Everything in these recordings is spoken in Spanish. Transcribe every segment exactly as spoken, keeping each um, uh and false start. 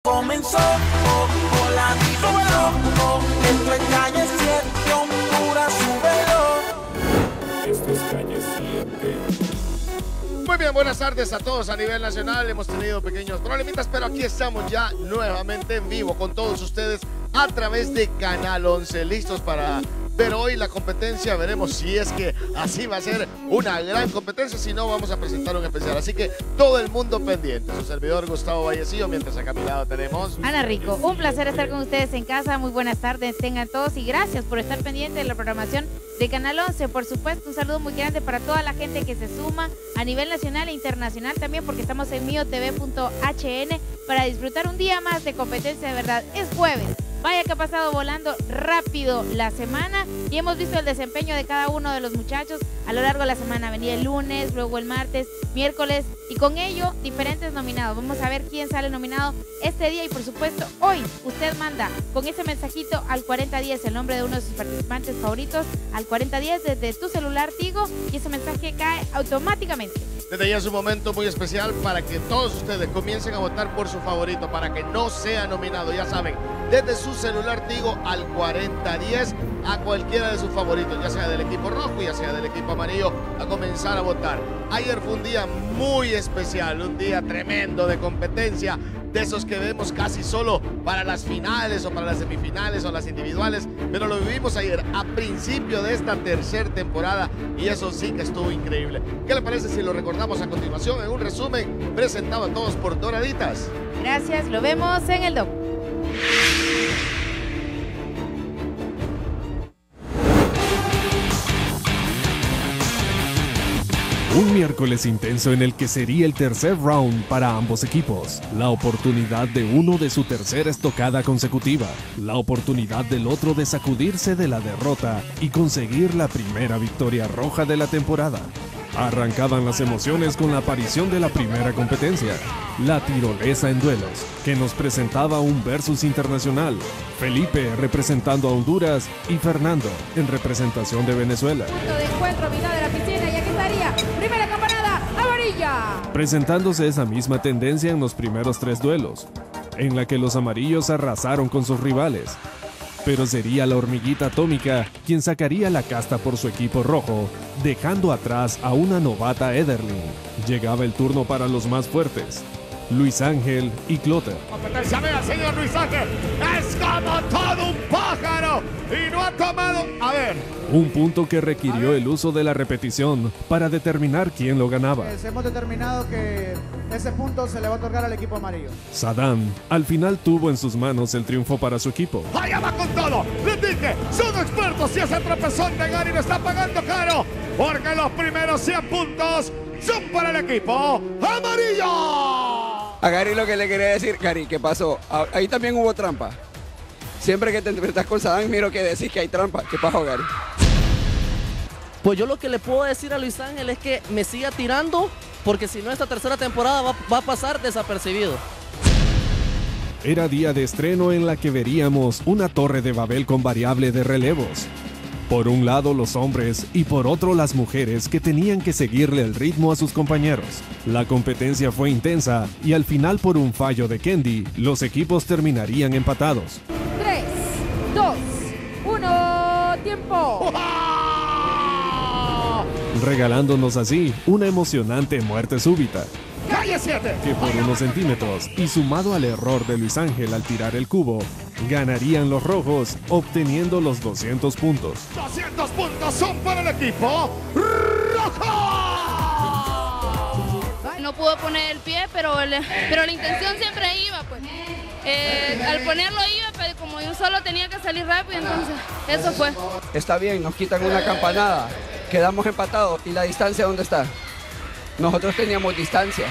Comenzó oh, oh, la diversión, oh, esto es Calle siete, Honduras, súbelo. Esto es Calle siete. Muy bien, buenas tardes a todos a nivel nacional. Hemos tenido pequeños problemitas, pero aquí estamos ya nuevamente en vivo con todos ustedes a través de Canal once, listos para ver hoy la competencia. Veremos si es que así va a ser una gran competencia, si no vamos a presentar un especial, así que todo el mundo pendiente. Su servidor Gustavo Vallecillo, mientras acá a mi lado tenemos Ana Rico. Un placer estar con ustedes en casa. Muy buenas tardes tengan todos y gracias por estar pendientes de la programación de Canal once. Por supuesto, un saludo muy grande para toda la gente que se suma a nivel nacional e internacional también, porque estamos en mio t v punto h n para disfrutar un día más de competencia. De verdad, es jueves. Vaya que ha pasado volando rápido la semana y hemos visto el desempeño de cada uno de los muchachos a lo largo de la semana. Venía el lunes, luego el martes, miércoles y con ello diferentes nominados. Vamos a ver quién sale nominado este día y por supuesto hoy usted manda con ese mensajito al cuarenta diez el nombre de uno de sus participantes favoritos al cuarenta diez desde tu celular Tigo y ese mensaje cae automáticamente. Desde ya es un momento muy especial para que todos ustedes comiencen a votar por su favorito para que no sea nominado. Ya saben, desde su celular Tigo al cuarenta diez a cualquiera de sus favoritos, ya sea del equipo rojo, ya sea del equipo amarillo, a comenzar a votar. Ayer fue un día muy especial, un día tremendo de competencia, de esos que vemos casi solo para las finales o para las semifinales o las individuales, pero lo vivimos ayer a principio de esta tercera temporada y eso sí que estuvo increíble. ¿Qué le parece si lo recordamos a continuación en un resumen presentado a todos por Doraditas? Gracias, lo vemos en el doc. Un miércoles intenso en el que sería el tercer round para ambos equipos, la oportunidad de uno de su tercera estocada consecutiva, la oportunidad del otro de sacudirse de la derrota y conseguir la primera victoria roja de la temporada. Arrancaban las emociones con la aparición de la primera competencia, la tirolesa en duelos, que nos presentaba un versus internacional, Felipe representando a Honduras y Fernando en representación de Venezuela. Punto de encuentro, mitad de la piscina y aquí estaría, primera campanada, amarilla. Presentándose esa misma tendencia en los primeros tres duelos, en la que los amarillos arrasaron con sus rivales. Pero sería la hormiguita atómica quien sacaría la casta por su equipo rojo, dejando atrás a una novata Ederlin. Llegaba el turno para los más fuertes, Luis Ángel y Clotter. Competencia, vea, señor Luis Ángel, es como todo un pájaro y no ha tomado, a ver. Un punto que requirió el uso de la repetición para determinar quién lo ganaba. Pues hemos determinado que ese punto se le va a otorgar al equipo amarillo. Saddam al final tuvo en sus manos el triunfo para su equipo. Allá va con todo, les dije, son expertos y ese tropezón de Gary lo está pagando caro, porque los primeros cien puntos son para el equipo amarillo. A Gary lo que le quería decir, Gary, ¿qué pasó? Ahí también hubo trampa. Siempre que te enfrentas con Saddam, miro que decís que hay trampa. ¿Qué pasó, Gary? Pues yo lo que le puedo decir a Luis Ángel es que me siga tirando, porque si no esta tercera temporada va, va a pasar desapercibido. Era día de estreno en la que veríamos una torre de Babel con variable de relevos. Por un lado los hombres y por otro las mujeres que tenían que seguirle el ritmo a sus compañeros. La competencia fue intensa y al final por un fallo de Kendi, los equipos terminarían empatados. tres, dos, uno, tiempo. Regalándonos así una emocionante muerte súbita. ¡Calle siete! Que por unos centímetros, y sumado al error de Luis Ángel al tirar el cubo, ganarían los rojos, obteniendo los doscientos puntos. doscientos puntos son para el equipo rojo. No pudo poner el pie, pero, le, pero la intención siempre iba, pues. Eh, al ponerlo iba, pero como yo solo tenía que salir rápido, entonces eso fue. Está bien, nos quitan una campanada, quedamos empatados. ¿Y la distancia dónde está? Nosotros teníamos distancia.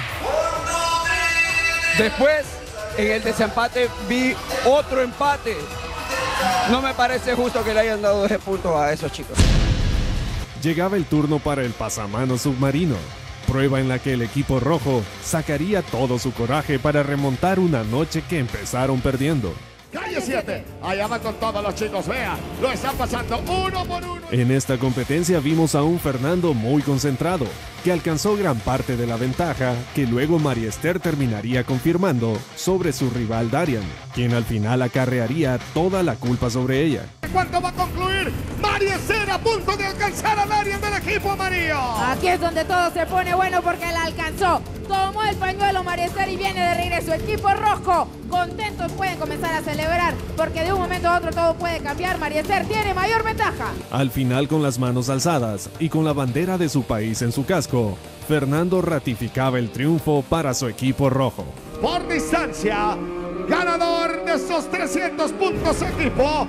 Después, en el desempate, vi otro empate. No me parece justo que le hayan dado ese punto a esos chicos. Llegaba el turno para el pasamano submarino, prueba en la que el equipo rojo sacaría todo su coraje para remontar una noche que empezaron perdiendo. Calle siete. Allá van con todos los chicos, vea, lo están pasando uno por uno. En esta competencia vimos a un Fernando muy concentrado, que alcanzó gran parte de la ventaja que luego María Esther terminaría confirmando sobre su rival Darian, quien al final acarrearía toda la culpa sobre ella. ¿Cuánto va a concluir? María Esther a punto de alcanzar a Darian del equipo amarillo. Aquí es donde todo se pone bueno porque la alcanzó. Tomó el pañuelo María Esther y viene de regreso. Equipo rojo, contentos, pueden comenzar a celebrar porque de un momento a otro todo puede cambiar. María Esther tiene mayor ventaja. Al final, con las manos alzadas y con la bandera de su país en su casco, Fernando ratificaba el triunfo para su equipo rojo. Por distancia, ganador de estos trescientos puntos, equipo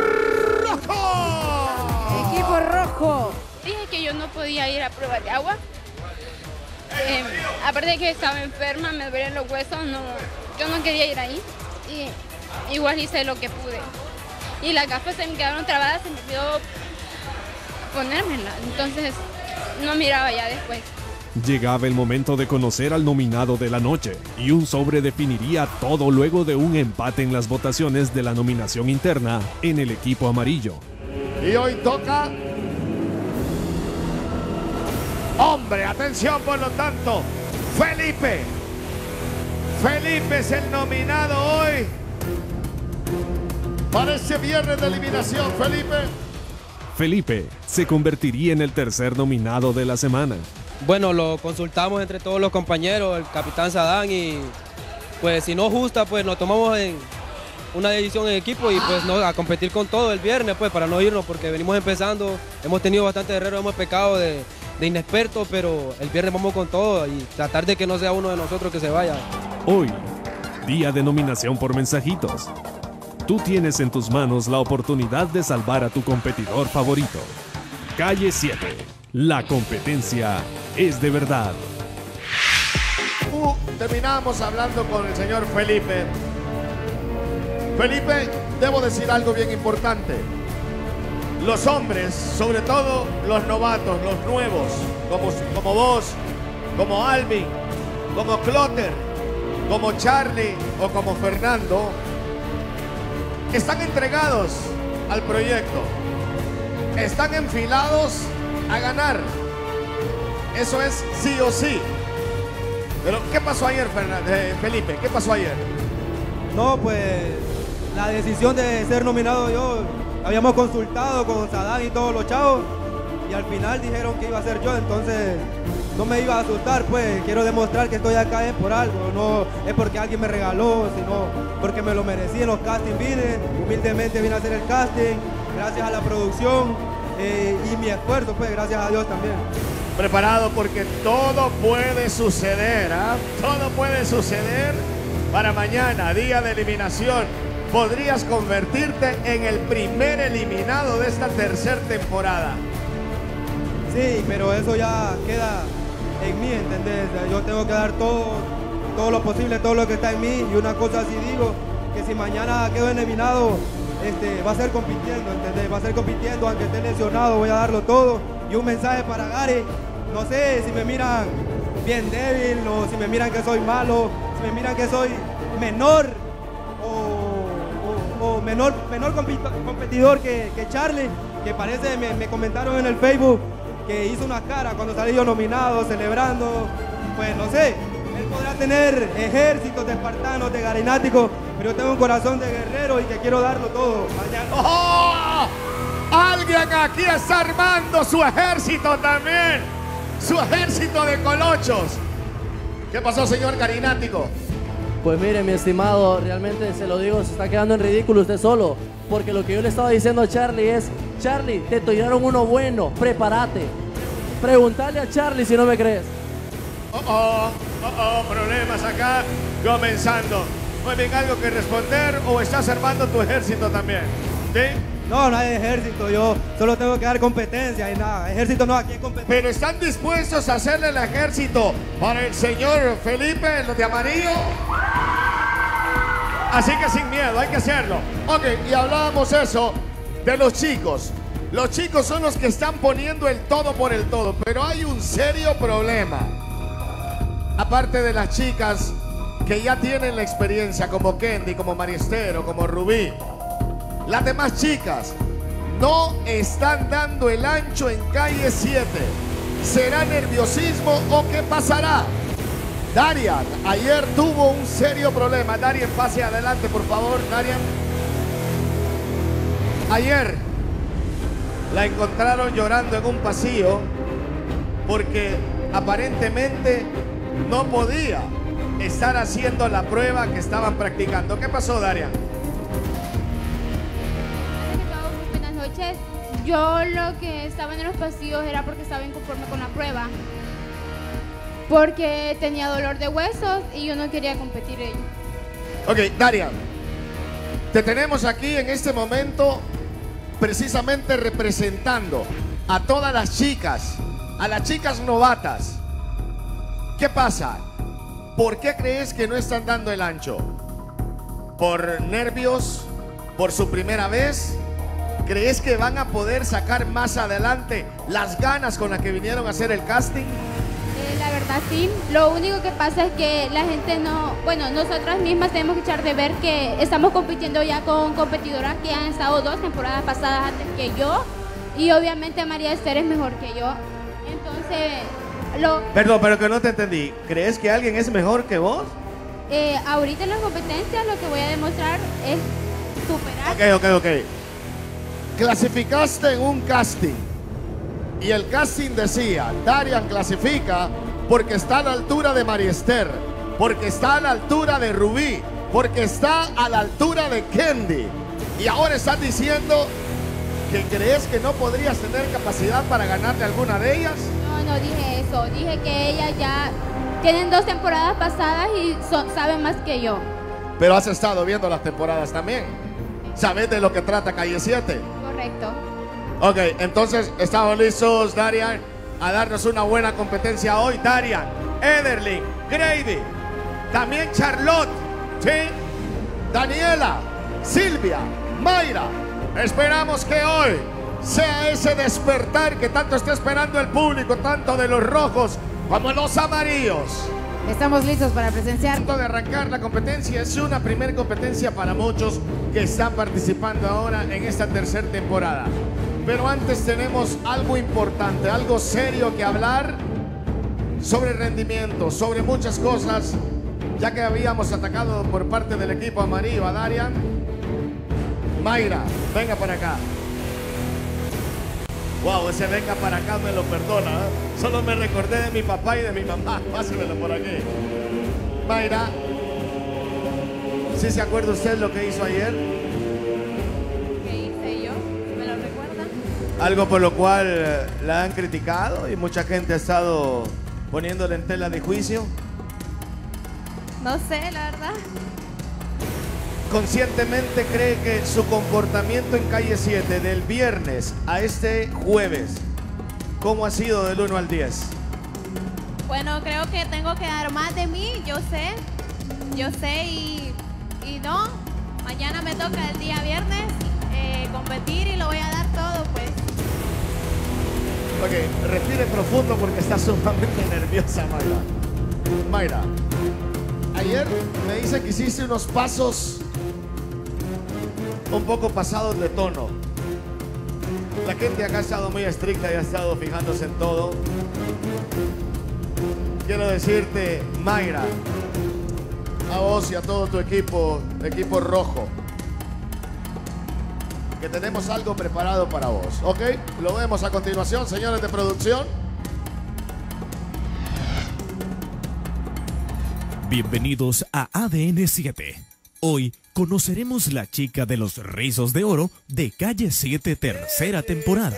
rojo. Equipo rojo. Dije que yo no podía ir a prueba de agua. Eh, aparte de que estaba enferma, me duelen los huesos, no, yo no quería ir ahí. Y igual hice lo que pude. Y las gafas se me quedaron trabadas, se me olvidó ponérmelas. Entonces no miraba ya después. Llegaba el momento de conocer al nominado de la noche y un sobre definiría todo luego de un empate en las votaciones de la nominación interna en el equipo amarillo. Y hoy toca... Hombre, atención por lo tanto, Felipe. Felipe es el nominado hoy para este viernes de eliminación, Felipe. Felipe se convertiría en el tercer nominado de la semana. Bueno, lo consultamos entre todos los compañeros, el capitán Sadán, y pues si no justa, pues nos tomamos en una decisión en equipo y pues no, a competir con todo el viernes, pues para no irnos, porque venimos empezando, hemos tenido bastante errores, hemos pecado de, de inexpertos, pero el viernes vamos con todo y tratar de que no sea uno de nosotros que se vaya. Hoy, día de nominación por mensajitos. Tú tienes en tus manos la oportunidad de salvar a tu competidor favorito. Calle siete. La competencia es de verdad. Uh, terminamos hablando con el señor Felipe. Felipe, debo decir algo bien importante. Los hombres, sobre todo los novatos, los nuevos, como, como vos, como Alvin, como Clotter, como Charlie o como Fernando, están entregados al proyecto. Están enfilados a ganar. Eso es sí o sí. Pero, ¿qué pasó ayer, Fernando, eh, Felipe? ¿Qué pasó ayer? No, pues la decisión de ser nominado yo, habíamos consultado con Sadán y todos los chavos y al final dijeron que iba a ser yo, entonces no me iba a asustar, pues quiero demostrar que estoy acá es por algo, no es porque alguien me regaló, sino porque me lo merecí. En los castings vine, humildemente vine a hacer el casting, gracias a la producción eh, y mi esfuerzo, pues gracias a Dios también. Preparado porque todo puede suceder, ¿eh? Todo puede suceder para mañana, día de eliminación. Podrías convertirte en el primer eliminado de esta tercera temporada. Sí, pero eso ya queda en mí, ¿entendés? Yo tengo que dar todo, todo lo posible, todo lo que está en mí. Y una cosa sí digo, que si mañana quedo eliminado, este, va a ser compitiendo, ¿entendés? Va a ser compitiendo, aunque esté lesionado, voy a darlo todo. Y un mensaje para Gary, no sé si me miran bien débil o si me miran que soy malo, si me miran que soy menor o, o, o menor, menor competidor que, que Charlie, que parece, me, me comentaron en el Facebook que hizo una cara cuando salí yo nominado, celebrando, pues no sé, él podrá tener ejércitos de espartanos, de garináticos, pero yo tengo un corazón de guerrero y que quiero darlo todo mañana. ¡Oh! Alguien aquí está armando su ejército también, su ejército de colochos. ¿Qué pasó, señor garinático? Pues mire, mi estimado, realmente se lo digo, se está quedando en ridículo usted solo, porque lo que yo le estaba diciendo a Charlie es, Charlie, te tiraron uno bueno, prepárate. Pregúntale a Charlie si no me crees. Oh, oh, oh, oh, problemas acá, comenzando. Muy bien, ¿algo que responder o estás armando tu ejército también? ¿Sí? No, no hay ejército, yo solo tengo que dar competencia y nada, ejército no, aquí hay competencia. Pero están dispuestos a hacerle el ejército para el señor Felipe, los de amarillo. Así que sin miedo, hay que hacerlo. Ok, y hablábamos eso de los chicos. Los chicos son los que están poniendo el todo por el todo, pero hay un serio problema. Aparte de las chicas que ya tienen la experiencia, como Kendi, como Mariestero, como Rubí. Las demás chicas no están dando el ancho en calle siete. ¿Será nerviosismo o qué pasará? Darian, ayer tuvo un serio problema. Darian, pase adelante, por favor, Darian. Ayer la encontraron llorando en un pasillo porque aparentemente no podía estar haciendo la prueba que estaban practicando. ¿Qué pasó, Darian? Buenas noches. Yo lo que estaba en los pasillos era porque estaba inconforme con la prueba. Porque tenía dolor de huesos y yo no quería competir ello. Ok, Darian, te tenemos aquí en este momento precisamente representando a todas las chicas, a las chicas novatas. ¿Qué pasa? ¿Por qué crees que no están dando el ancho? ¿Por nervios? ¿Por su primera vez? ¿Crees que van a poder sacar más adelante las ganas con las que vinieron a hacer el casting? Eh, la verdad sí, lo único que pasa es que la gente no, bueno, nosotras mismas tenemos que echar de ver que estamos compitiendo ya con competidoras que han estado dos temporadas pasadas antes que yo y obviamente María Esther es mejor que yo, entonces lo... Perdón, pero que no te entendí. ¿Crees que alguien es mejor que vos? Eh, ahorita en las competencias lo que voy a demostrar es superar. Ok, ok, ok. Clasificaste en un casting y el casting decía, Darian clasifica porque está a la altura de Mariester, porque está a la altura de Rubí, porque está a la altura de Kendi. Y ahora estás diciendo que crees que no podrías tener capacidad para ganarle alguna de ellas. No, no dije eso, dije que ellas ya tienen dos temporadas pasadas y son, saben más que yo. Pero has estado viendo las temporadas también. ¿Sabes de lo que trata Calle siete? Correcto. Ok, entonces estamos listos, Darian, a darnos una buena competencia hoy. Darian, Ederling, Grady, también Charlotte, ¿sí? Daniela, Silvia, Mayra. Esperamos que hoy sea ese despertar que tanto está esperando el público, tanto de los rojos como los amarillos. Estamos listos para presenciar. Antes de arrancar la competencia, es una primera competencia para muchos que están participando ahora en esta tercera temporada. Pero antes tenemos algo importante, algo serio que hablar sobre rendimiento, sobre muchas cosas, ya que habíamos atacado por parte del equipo amarillo a Darian. Mayra, venga para acá. Wow, ese venga para acá me lo perdona, ¿eh? Solo me recordé de mi papá y de mi mamá. Pásemelo por aquí. Mayra, ¿sí se acuerda usted lo que hizo ayer? ¿Qué hice yo? ¿Me lo recuerda? Algo por lo cual eh, la han criticado y mucha gente ha estado poniéndole en tela de juicio. No sé, la verdad. ¿Conscientemente cree que su comportamiento en Calle siete del viernes a este jueves, cómo ha sido del uno al diez? Bueno, creo que tengo que dar más de mí, yo sé, yo sé y, y no, mañana me toca el día viernes eh, competir y lo voy a dar todo, pues. Ok, respire profundo porque está sumamente nerviosa, Mayra. Mayra, ayer me dice que hiciste unos pasos un poco pasados de tono. La gente acá ha estado muy estricta y ha estado fijándose en todo. Quiero decirte, Mayra, a vos y a todo tu equipo, equipo rojo, que tenemos algo preparado para vos, ¿ok? Lo vemos a continuación, señores de producción. Bienvenidos a A D N siete. Hoy conoceremos la chica de los rizos de oro de Calle siete tercera temporada.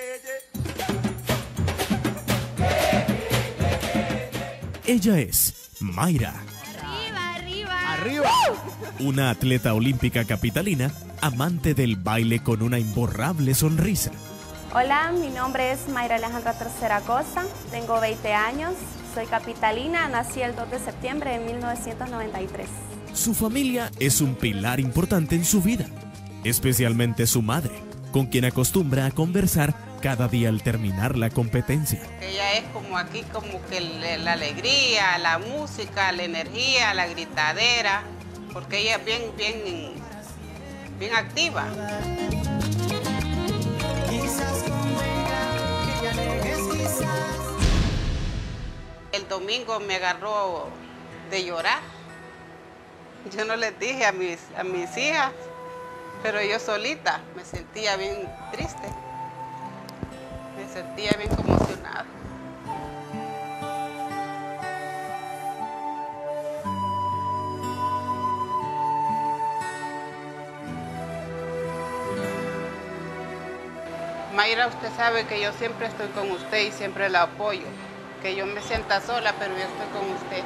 Ella es Mayra. Arriba, arriba. Arriba. Una atleta olímpica capitalina, amante del baile con una imborrable sonrisa. Hola, mi nombre es Mayra Alejandra Tercera Costa, tengo veinte años, soy capitalina, nací el dos de septiembre de mil novecientos noventa y tres. Su familia es un pilar importante en su vida, especialmente su madre, con quien acostumbra a conversar cada día al terminar la competencia. Ella es como aquí, como que la alegría, la música, la energía, la gritadera, porque ella es bien, bien, bien activa. El domingo me agarró de llorar. Yo no les dije a mis, a mis hijas, pero yo solita me sentía bien triste. Me sentía bien conmocionada. Mayra, usted sabe que yo siempre estoy con usted y siempre la apoyo. Que yo me sienta sola, pero yo estoy con usted.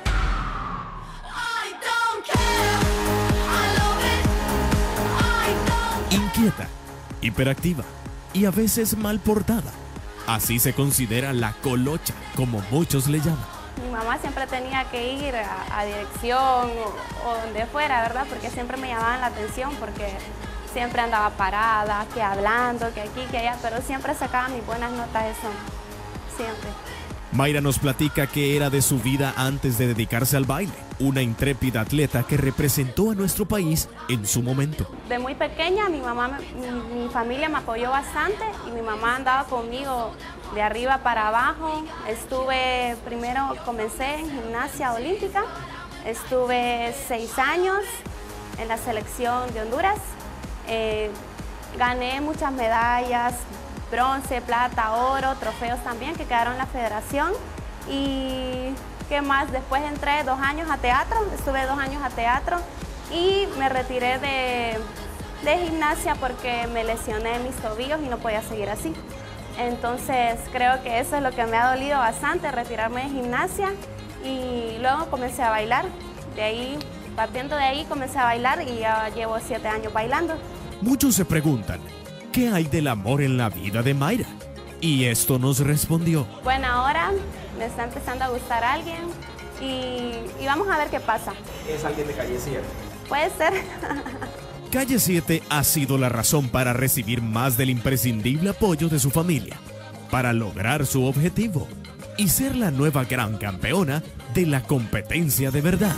Inquieta, hiperactiva y a veces mal portada. Así se considera la colocha, como muchos le llaman. Mi mamá siempre tenía que ir a, a dirección o, o donde fuera, ¿verdad? Porque siempre me llamaban la atención porque siempre andaba parada, que hablando, que aquí, que allá, pero siempre sacaba mis buenas notas, eso, siempre. Mayra nos platica que era de su vida antes de dedicarse al baile, una intrépida atleta que representó a nuestro país en su momento. De muy pequeña mi mamá, mi, mi familia me apoyó bastante y mi mamá andaba conmigo de arriba para abajo. Estuve, primero comencé en gimnasia olímpica, estuve seis años en la selección de Honduras, eh, gané muchas medallas, bronce, plata, oro, trofeos también que quedaron en la federación. Y qué más, después entré dos años a teatro, estuve dos años a teatro y me retiré de, de gimnasia porque me lesioné mis tobillos y no podía seguir así. Entonces creo que eso es lo que me ha dolido bastante, retirarme de gimnasia, y luego comencé a bailar. De ahí, partiendo de ahí comencé a bailar y ya llevo siete años bailando. Muchos se preguntan, ¿qué hay del amor en la vida de Mayra? Y esto nos respondió. Bueno, ahora me está empezando a gustar alguien y, y vamos a ver qué pasa. ¿Es alguien de Calle siete? Puede ser. Calle siete ha sido la razón para recibir más del imprescindible apoyo de su familia, para lograr su objetivo y ser la nueva gran campeona de la competencia de verdad.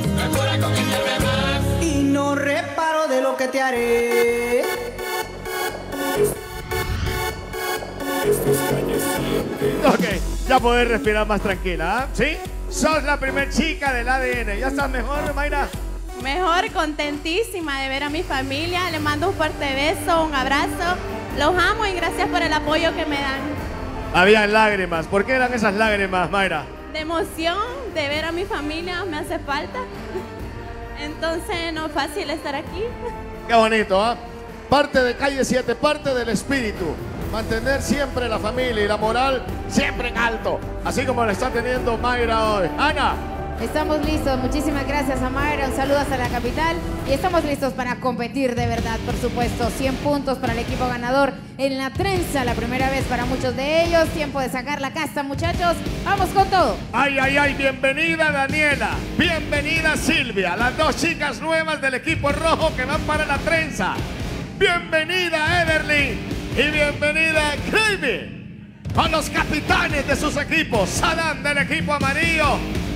Y no reparo de lo que te haré. Ok, ya podés respirar más tranquila, ¿eh? ¿Sí? Sos la primer chica del A D N. ¿Ya estás mejor, Mayra? Mejor, contentísima de ver a mi familia. Le mando un fuerte beso, un abrazo. Los amo y gracias por el apoyo que me dan. Habían lágrimas. ¿Por qué eran esas lágrimas, Mayra? De emoción, de ver a mi familia, me hace falta. Entonces no es fácil estar aquí. Qué bonito, ¿ah? ¿eh? Parte de Calle siete, parte del espíritu. Mantener siempre la familia y la moral siempre en alto, así como lo está teniendo Mayra hoy. Ana. Estamos listos, muchísimas gracias a Mayra, un saludo hasta la capital y estamos listos para competir de verdad, por supuesto. cien puntos para el equipo ganador en la trenza, la primera vez para muchos de ellos. Tiempo de sacar la casta, muchachos, vamos con todo. Ay, ay, ay, bienvenida Daniela, bienvenida Silvia, las dos chicas nuevas del equipo rojo que van para la trenza. Bienvenida Everly. Y bienvenida Gravy, con los capitanes de sus equipos, Sadam del equipo amarillo,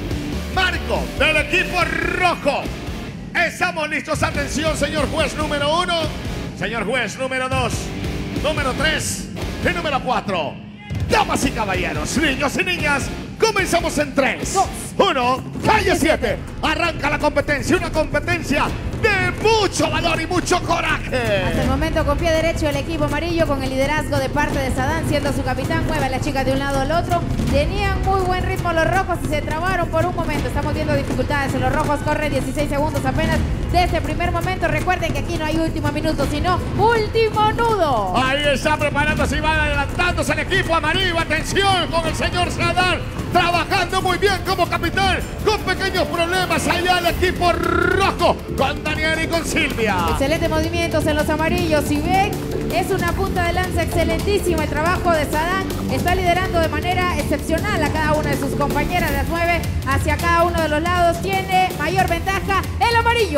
Marco del equipo rojo. Estamos listos, atención señor juez número uno, señor juez número dos, número tres y número cuatro. Damas y caballeros, niños y niñas, comenzamos en tres, dos, uno, Calle siete. Arranca la competencia, una competencia de mucho valor y mucho coraje. Hasta el momento con pie derecho el equipo amarillo con el liderazgo de parte de Sadam siendo su capitán. Mueve a las chicas de un lado al otro. Tenían muy buen ritmo los rojos y se trabaron por un momento. Estamos viendo dificultades en los rojos. Corre dieciséis segundos apenas de este primer momento. Recuerden que aquí no hay último minuto, sino último nudo. Ahí está preparándose y va adelantándose el equipo amarillo. Atención con el señor Sadam, trabajando muy bien como capitán, con pequeños problemas allá el equipo rojo, con Daniel y con Silvia. Excelentes movimientos en los amarillos. Si ven, es una punta de lanza excelentísima el trabajo de Sadam. Está liderando de manera excepcional a cada una de sus compañeras. Las mueve hacia cada uno de los lados. Tiene mayor ventaja el amarillo.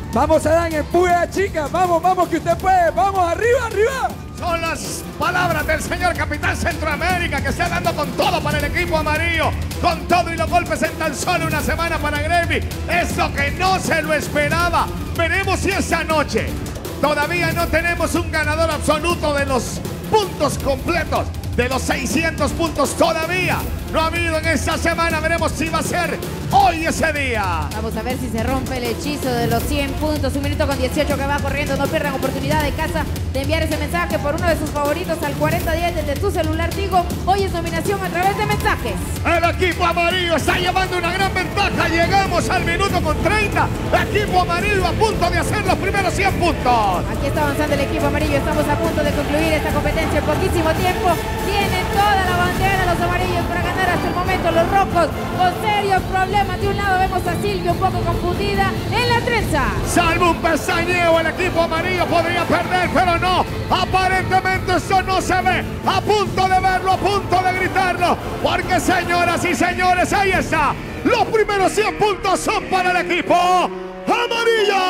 Vamos, Adán, empuje a chicas. Vamos, vamos, que usted puede. Vamos, arriba, arriba. Son las palabras del señor capitán Centroamérica que está dando con todo para el equipo amarillo. Con todo y los golpes en tan solo una semana para Gremby. Eso que no se lo esperaba. Veremos si esta noche todavía no tenemos un ganador absoluto de los puntos completos. De los seiscientos puntos todavía no ha habido en esta semana. Veremos si va a ser hoy ese día. Vamos a ver si se rompe el hechizo de los cien puntos. Un minuto con dieciocho que va corriendo. No pierdan oportunidad de casa de enviar ese mensaje por uno de sus favoritos al cuarenta diez desde tu celular Tigo. Hoy es nominación a través de mensajes. El equipo amarillo está llevando una gran ventaja. Llegamos al minuto con treinta. Equipo amarillo a punto de hacer los primeros cien puntos. Aquí está avanzando el equipo amarillo. Estamos a punto de concluir esta competencia en poquísimo tiempo. Tienen toda la bandera los amarillos para ganar hasta el momento. Los rojos con serios problemas. De un lado vemos a Silvia un poco confundida en la trenza. Salvo un pestañeo, el equipo amarillo podría perder, pero no. Aparentemente esto no se ve. A punto de verlo, a punto de gritarlo. Porque señoras y señores, ahí está. Los primeros cien puntos son para el equipo amarillo.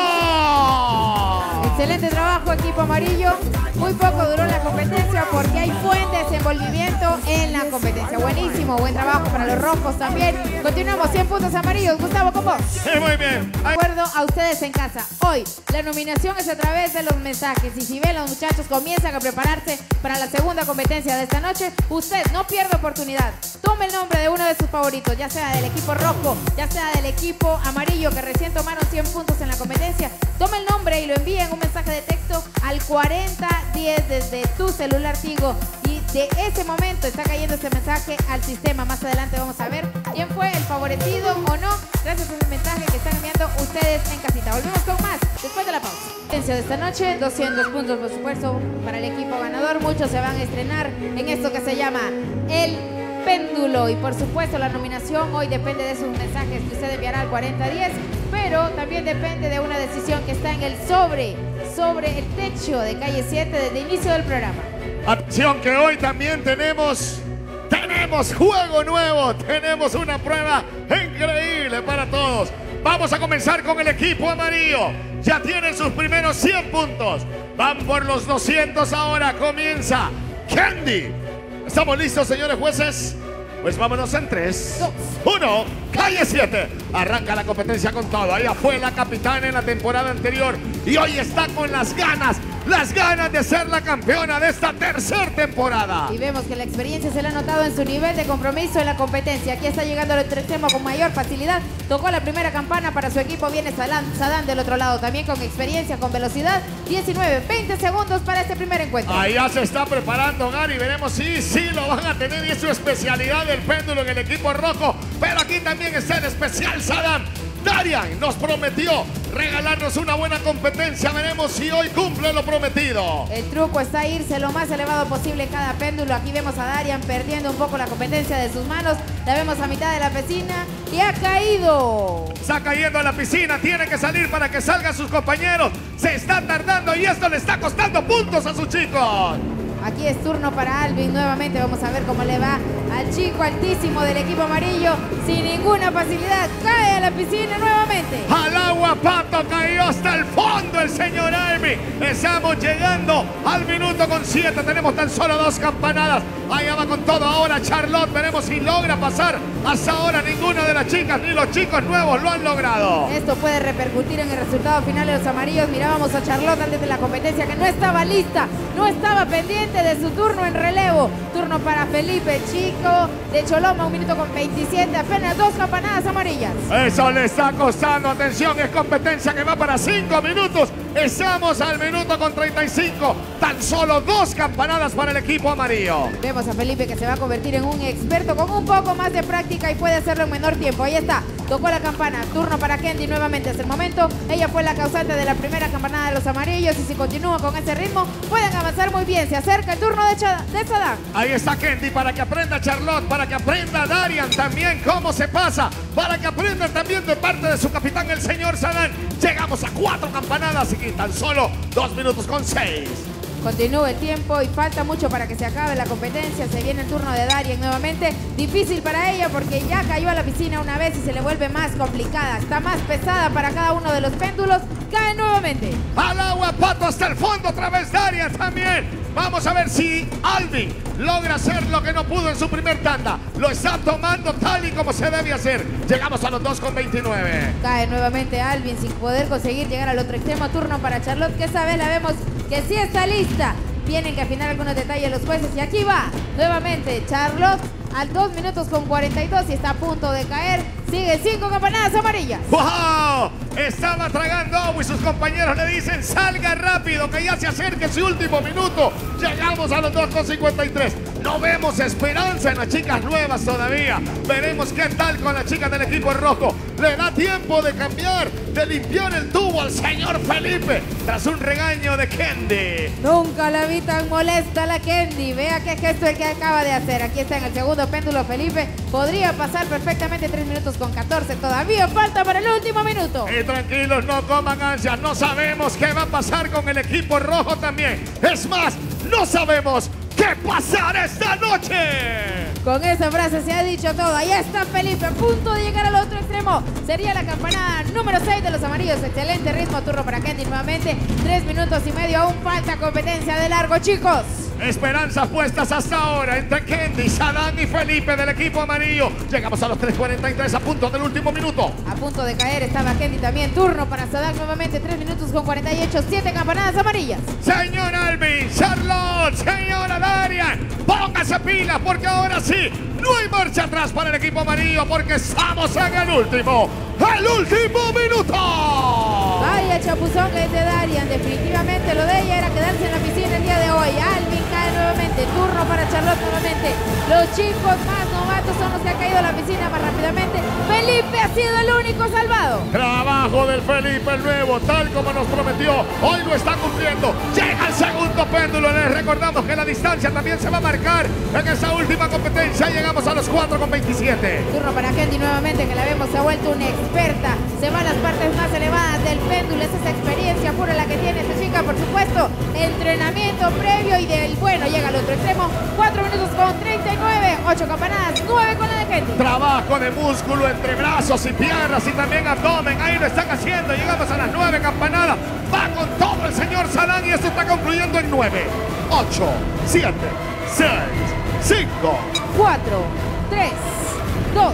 Excelente trabajo, equipo amarillo. Muy poco duró la competencia porque hay buen desenvolvimiento en la competencia. Buenísimo, buen trabajo para los rojos también. Continuamos, cien puntos amarillos. Gustavo, con vos. Sí, muy bien. De acuerdo a ustedes en casa. Hoy, la nominación es a través de los mensajes. Y si ven, los muchachos comienzan a prepararse para la segunda competencia de esta noche. Usted no pierda oportunidad. Tome el nombre de uno de sus favoritos, ya sea del equipo rojo, ya sea del equipo amarillo, que recién tomaron cien puntos en la competencia. Tome el nombre y lo envíe en un mensaje de texto al cuarenta diez desde tu celular Tigo. Y de ese momento está cayendo este mensaje al sistema. Más adelante vamos a ver quién fue el favorecido o no, gracias a ese mensaje que están enviando ustedes en casita. Volvemos con más después de la pausa. De esta noche, doscientos puntos por supuesto para el equipo ganador. Muchos se van a estrenar en esto que se llama el péndulo. Y por supuesto la nominación hoy depende de sus mensajes que usted enviará al cuarenta diez, pero también depende de una decisión que está en el sobre, sobre el techo de calle siete desde el inicio del programa. Atención que hoy también tenemos, tenemos juego nuevo, tenemos una prueba increíble para todos. Vamos a comenzar con el equipo amarillo. Ya tienen sus primeros cien puntos. Van por los doscientos ahora. Comienza Candy. ¿Estamos listos, señores jueces? Pues vámonos en tres, dos, uno, calle siete. Arranca la competencia con todo. Ella fue la capitana en la temporada anterior y hoy está con las ganas, las ganas de ser la campeona de esta tercera temporada. Y vemos que la experiencia se le ha notado en su nivel de compromiso en la competencia. Aquí está llegando al extremo con mayor facilidad. Tocó la primera campana para su equipo. Viene Sadán del otro lado también con experiencia, con velocidad. diecinueve, veinte segundos para este primer encuentro. Ahí ya se está preparando Gary. Veremos si sí, sí lo van a tener. Y es su especialidad del péndulo en el equipo rojo. Pero aquí también está el especial Sadán. Darian nos prometió regalarnos una buena competencia. Veremos si hoy cumple lo prometido. El truco está a irse lo más elevado posible en cada péndulo. Aquí vemos a Darian perdiendo un poco la competencia de sus manos. La vemos a mitad de la piscina y ha caído. Está cayendo a la piscina. Tiene que salir para que salgan sus compañeros. Se está tardando y esto le está costando puntos a sus chicos. Aquí es turno para Alvin nuevamente. Vamos a ver cómo le va al chico altísimo del equipo amarillo. Sin ninguna facilidad, cae a la piscina nuevamente. Al agua, Pato, cayó hasta el fondo el señor Alvin. Estamos llegando al minuto con siete. Tenemos tan solo dos campanadas. Allá va con todo ahora Charlotte. Veremos si logra pasar. Hasta ahora ninguna de las chicas ni los chicos nuevos lo han logrado. Esto puede repercutir en el resultado final de los amarillos. Mirábamos a Charlotte antes de la competencia que no estaba lista, no estaba pendiente de su turno en relevo. Turno para Felipe Chico de Choloma, un minuto con veintisiete, apenas dos campanadas amarillas. Eso le está costando. Atención, es competencia que va para cinco minutos. Estamos al minuto con treinta y cinco. Tan solo dos campanadas para el equipo amarillo. Vemos a Felipe que se va a convertir en un experto con un poco más de práctica y puede hacerlo en menor tiempo. Ahí está, tocó la campana. Turno para Kendi nuevamente. Es el momento. Ella fue la causante de la primera campanada de los amarillos y si continúa con ese ritmo pueden avanzar muy bien. Se acerca el turno de, Chad de Sadán. Ahí está Kendi para que aprenda Charlotte, para que aprenda Darian también cómo se pasa, para que aprenda también de parte de su capitán el señor Sadán. Llegamos a cuatro campanadas y tan solo dos minutos con seis. Continúa el tiempo y falta mucho para que se acabe la competencia. Se viene el turno de Darien nuevamente. Difícil para ella porque ya cayó a la piscina una vez y se le vuelve más complicada. Está más pesada para cada uno de los péndulos. Cae nuevamente. Al agua, Pato, hasta el fondo. Otra vez Darien también. Vamos a ver si Alvin logra hacer lo que no pudo en su primer tanda. Lo está tomando tal y como se debe hacer. Llegamos a los dos con veintinueve. Cae nuevamente Alvin sin poder conseguir llegar al otro extremo. Turno para Charlotte, que esta vez la vemos que sí está lista. Tienen que afinar algunos detalles los jueces. Y aquí va nuevamente Charlotte al dos minutos con cuarenta y dos y está a punto de caer. Sigue cinco campanadas amarillas. ¡Wow! Estaba tragando agua y sus compañeros le dicen salga rápido que ya se acerque su último minuto. Llegamos a los dos con cincuenta y tres. No vemos esperanza en las chicas nuevas todavía. Veremos qué tal con las chicas del equipo rojo. Le da tiempo de cambiar, de limpiar el tubo al señor Felipe tras un regaño de Kendi. Nunca la vi tan molesta la Kendi. Vea qué gesto el que acaba de hacer. Aquí está en el segundo péndulo Felipe. Podría pasar perfectamente tres minutos con catorce. Todavía falta para el último minuto. Y tranquilos, no coman ansias. No sabemos qué va a pasar con el equipo rojo también. Es más, no sabemos qué pasará esta noche. Con esa frase se ha dicho todo. Ahí está Felipe a punto de llegar al otro extremo. Sería la campanada número seis de los amarillos. Excelente ritmo, turno para Kendi nuevamente. Tres minutos y medio, aún falta competencia de largo, chicos. Esperanzas puestas hasta ahora entre Kendi, Sadán y Felipe del equipo amarillo. Llegamos a los tres cuarenta y tres a punto del último minuto. A punto de caer estaba Kendi también. Turno para Sadán nuevamente. tres minutos con cuarenta y ocho. siete campanadas amarillas. Señor Alvin, Charlotte, señora Darien, póngase pila porque ahora sí no hay marcha atrás para el equipo amarillo porque estamos en el último, el último minuto. Vaya chapuzón que es de Darien. Definitivamente lo de ella era quedarse en la piscina el día de hoy. Alvin cae nuevamente. Turno para Charlotte nuevamente. Los chicos más novatos son los que han caído a la piscina más rápidamente. Felipe ha sido el único salvado. Trabajo del Felipe el nuevo, tal como nos prometió. Hoy lo está cumpliendo. Llega el segundo péndulo. Les recordamos que la distancia también se va a marcar en esa última competencia. Llegamos a los cuatro con veintisiete. Turno para Kendi nuevamente, que la vemos se ha vuelto una experta. Se va a las partes más elevadas del péndulo. Es esa experiencia pura la que tiene esta chica, por supuesto. Entrenamiento previo y del bueno. Llega al otro extremo. cuatro minutos con treinta y nueve. ocho campanadas. nueve con la de Kendi. Trabajo de músculo entre brazos y piernas y también abdomen. Ahí lo están haciendo. Llegamos a las nueve campanadas. Va con todo el señor Sadán y esto está concluyendo en nueve, ocho, siete, seis, cinco, cuatro, tres, dos,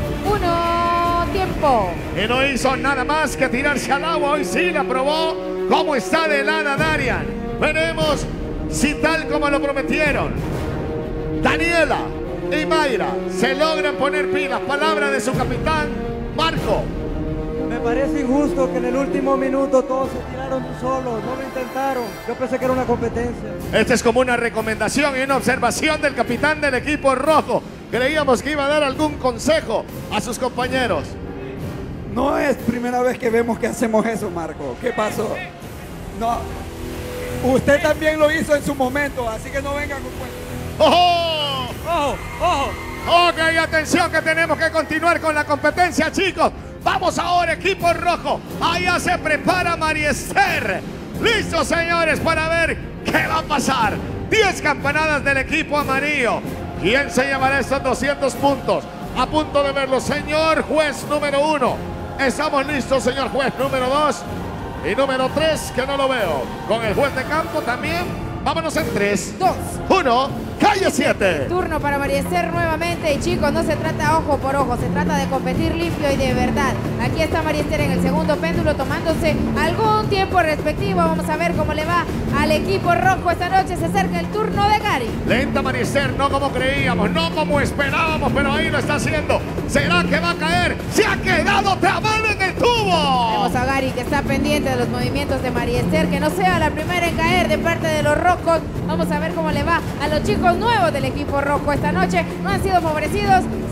uno. Tiempo. Y no hizo nada más que tirarse al agua. Hoy sí la probó. ¿Cómo está de helada Darien? Veremos si tal como lo prometieron Daniela y Mayra se logran poner pilas. Palabra de su capitán Marco. Me parece injusto que en el último minuto todos se tiraron solos, no lo intentaron. Yo pensé que era una competencia. Esta es como una recomendación y una observación del capitán del equipo rojo. Creíamos que iba a dar algún consejo a sus compañeros. No es primera vez que vemos que hacemos eso, Marco. ¿Qué pasó? No. Usted también lo hizo en su momento, así que no vengan con cuentos. ¡Ojo! ¡Ojo! ¡Ojo! Ok, atención que tenemos que continuar con la competencia, chicos. Vamos ahora, equipo rojo. Allá se prepara Mariester. Listos, señores, para ver qué va a pasar. diez campanadas del equipo amarillo. ¿Quién se llevará estos doscientos puntos? A punto de verlo, señor juez número uno. Estamos listos, señor juez número dos. Y número tres, que no lo veo. Con el juez de campo también. Vámonos en tres, dos, uno. Calle siete. Turno para Mariester nuevamente. Y chicos, no se trata ojo por ojo, se trata de competir limpio y de verdad. Aquí está Mariester en el segundo péndulo tomándose algún tiempo respectivo. Vamos a ver cómo le va al equipo rojo esta noche. Se acerca el turno de Gary. Lenta Mariester, no como creíamos, no como esperábamos, pero ahí lo está haciendo. ¿Será que va a caer? Se ha quedado trabado en el tubo. Vemos a Gary que está pendiente de los movimientos de Mariester, que no sea la primera en caer de parte de los rojos. Vamos a ver cómo le va a los chicos nuevos del equipo rojo esta noche. No han sido favorecidos.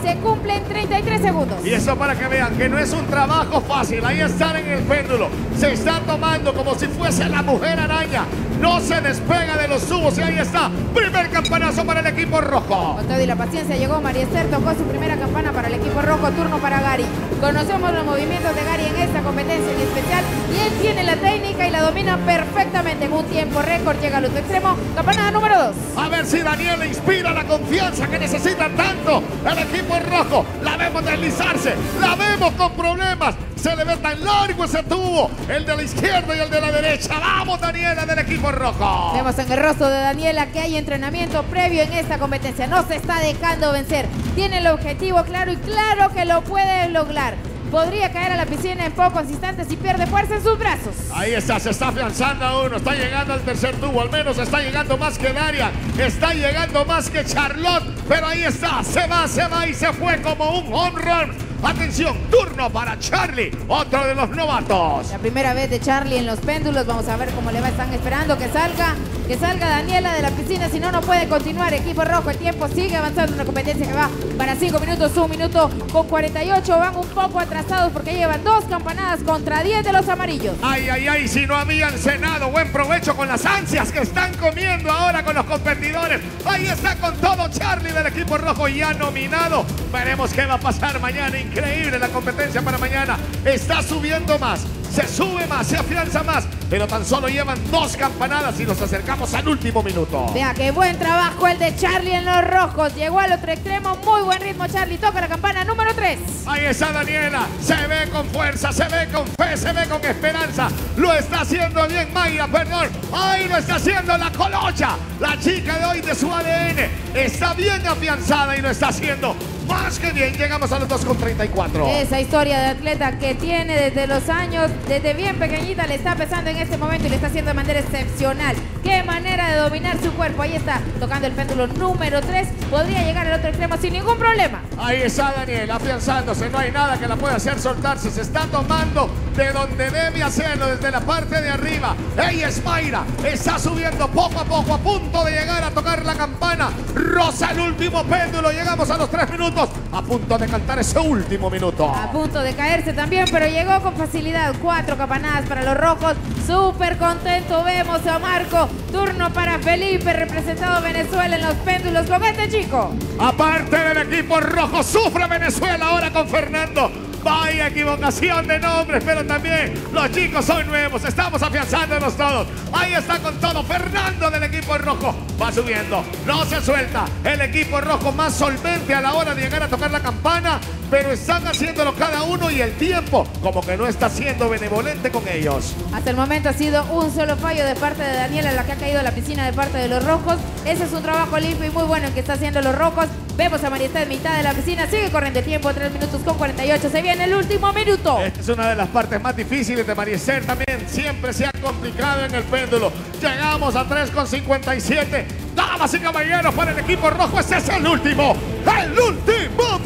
Se cumplen treinta y tres segundos. Y eso para que vean que no es un trabajo fácil. Ahí están en el péndulo. Se están tomando como si fuese la mujer araña. No se despega de los tubos y ahí está. Primer campanazo para el equipo rojo. Con todo y la paciencia llegó María Esther, tocó su primera campana para el equipo rojo, turno para Gary. Conocemos los movimientos de Gary en esta competencia en especial y él tiene la técnica y la domina perfectamente en un tiempo récord. Llega al otro extremo, campanada número dos. A ver si Daniel le inspira la confianza que necesita tanto el equipo rojo. La vemos deslizarse, la vemos con problemas. Se le ve tan largo ese tubo, el de la izquierda y el de la derecha. Vamos, Daniela, del equipo rojo. Vemos en el rostro de Daniela que hay entrenamiento previo en esta competencia. No se está dejando vencer. Tiene el objetivo claro y claro que lo puede lograr. Podría caer a la piscina en pocos instantes y pierde fuerza en sus brazos. Ahí está, se está afianzando a uno. Está llegando al tercer tubo, al menos está llegando más que Daria. Está llegando más que Charlotte. Pero ahí está, se va, se va y se fue como un home run. Atención, turno para Charlie, otro de los novatos. La primera vez de Charlie en los péndulos. Vamos a ver cómo le va. Están esperando que salga, que salga Daniela de la piscina. Si no, no puede continuar. Equipo rojo, el tiempo sigue avanzando. Una competencia que va para cinco minutos, un minuto con cuarenta y ocho. Van un poco atrasados porque llevan dos campanadas contra diez de los amarillos. Ay, ay, ay, si no habían cenado. Buen provecho con las ansias que están comiendo ahora con los competidores. Ahí está con todo Charlie del equipo rojo ya nominado. Veremos qué va a pasar mañana. Increíble la competencia para mañana. Está subiendo más, se sube más, se afianza más, pero tan solo llevan dos campanadas y nos acercamos al último minuto. Vea qué buen trabajo el de Charlie en los rojos. Llegó al otro extremo, muy buen ritmo Charlie. Toca la campana número tres. Ahí está Daniela, se ve con fuerza, se ve con fe, se ve con esperanza. Lo está haciendo bien Mayra, perdón. Ahí lo está haciendo la Colocha, la chica de hoy de su A D N. Está bien afianzada y lo está haciendo más que bien. Llegamos a los dos con treinta y cuatro. Esa historia de atleta que tiene desde los años, desde bien pequeñita, le está pesando en este momento y le está haciendo de manera excepcional. Qué manera de dominar su cuerpo. Ahí está, tocando el péndulo número tres. Podría llegar al otro extremo sin ningún problema. Ahí está Daniel, afianzándose. No hay nada que la pueda hacer soltarse. Se está tomando de donde debe hacerlo, desde la parte de arriba. Ella es Mayra. Está subiendo poco a poco, a punto de llegar a tocar la campana. Rosa el último péndulo. Llegamos a los tres minutos. A punto de cantar ese último minuto. A punto de caerse también, pero llegó con facilidad. Cuatro campanadas para los rojos. Súper contento vemos a Marco. Turno para Felipe, representado Venezuela en los péndulos con este chico. Aparte del equipo rojo, sufre Venezuela ahora con Fernando. Vaya equivocación de nombres, pero también los chicos son nuevos. Estamos afianzándonos todos. Ahí está con todo Fernando del equipo rojo. Va subiendo, no se suelta. El equipo rojo más solvente a la hora de llegar a tocar la campana, pero están haciéndolo cada uno y el tiempo como que no está siendo benevolente con ellos. Hasta el momento ha sido un solo fallo de parte de Daniela, la que ha caído a la piscina de parte de los rojos. Ese es un trabajo limpio y muy bueno el que está haciendo los rojos. Vemos a María Esther en mitad de la piscina, sigue corriendo el tiempo, tres minutos con cuarenta y ocho. Se viene el último minuto. Esta es una de las partes más difíciles de María Esther también. Siempre se ha complicado en el péndulo. Llegamos a tres con cincuenta y siete. Damas y caballeros, para el equipo rojo, este es el último, el último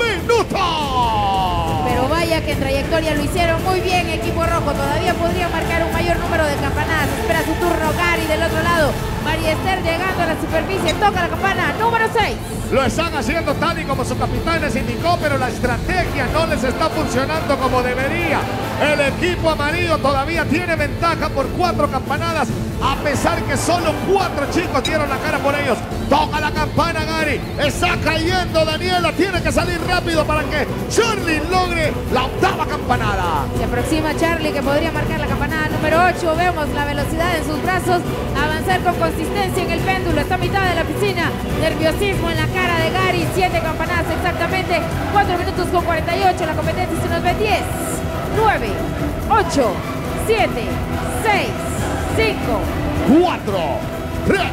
minuto. Pero vaya que en trayectoria lo hicieron muy bien, equipo rojo. Todavía podría marcar un mayor número de campanadas. Espera su turno Gary del otro lado. María Esther llegando a la superficie, toca la campana número seis. Lo están haciendo tal y como su capitán les indicó, pero la estrategia no les está funcionando como debería. El equipo amarillo todavía tiene ventaja por cuatro campanadas, a pesar que solo cuatro chicos dieron la cara por ellos. Toca la campana Gary, está cayendo Daniela, tiene que salir rápido para que Charlie logre la octava campanada. Se aproxima Charlie, que podría marcar la campanada número ocho. Vemos la velocidad en sus brazos, avanzar con consistencia en el péndulo. Está a mitad de la piscina, nerviosismo en la cara de Gary. Siete campanadas exactamente, cuatro minutos con cuarenta y ocho. La competencia se nos ve diez, nueve, ocho, siete, seis, cinco, cuatro, tres,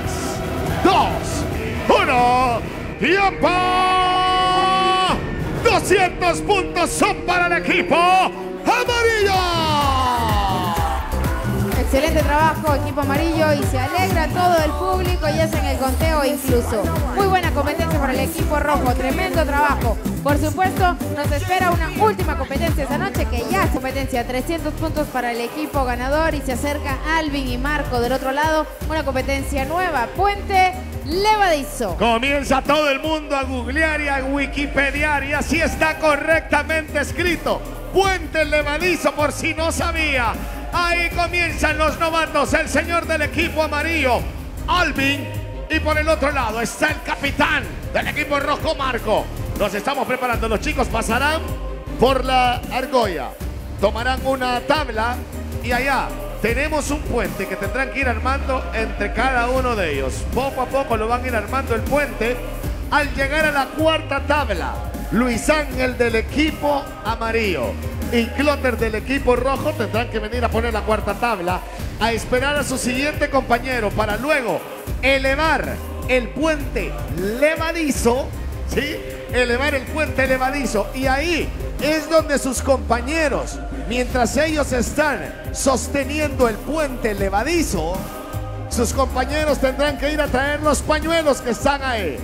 dos, uno. ¡Tiempo! doscientos puntos son para el equipo amarillo. Excelente trabajo, equipo amarillo, y se alegra todo el público y hacen el conteo incluso. Muy buena competencia para el equipo rojo, tremendo trabajo. Por supuesto, nos espera una última competencia esta noche, que ya es competencia. trescientos puntos para el equipo ganador y se acerca Alvin y Marco del otro lado. Una competencia nueva, Puente levadizo. Comienza todo el mundo a googlear y a wikipediar y así está correctamente escrito. Puente levadizo, por si no sabía. Ahí comienzan los novatos, el señor del equipo amarillo, Alvin, y por el otro lado está el capitán del equipo rojo, Marco. Nos estamos preparando, los chicos pasarán por la argolla, tomarán una tabla y allá tenemos un puente que tendrán que ir armando entre cada uno de ellos. Poco a poco lo van a ir armando el puente. Al llegar a la cuarta tabla, Luis Ángel del equipo amarillo y Clotter del equipo rojo tendrán que venir a poner la cuarta tabla, a esperar a su siguiente compañero para luego elevar el puente levadizo, ¿sí? Elevar el puente levadizo, y ahí es donde sus compañeros, mientras ellos están sosteniendo el puente levadizo, sus compañeros tendrán que ir a traer los pañuelos que están ahí.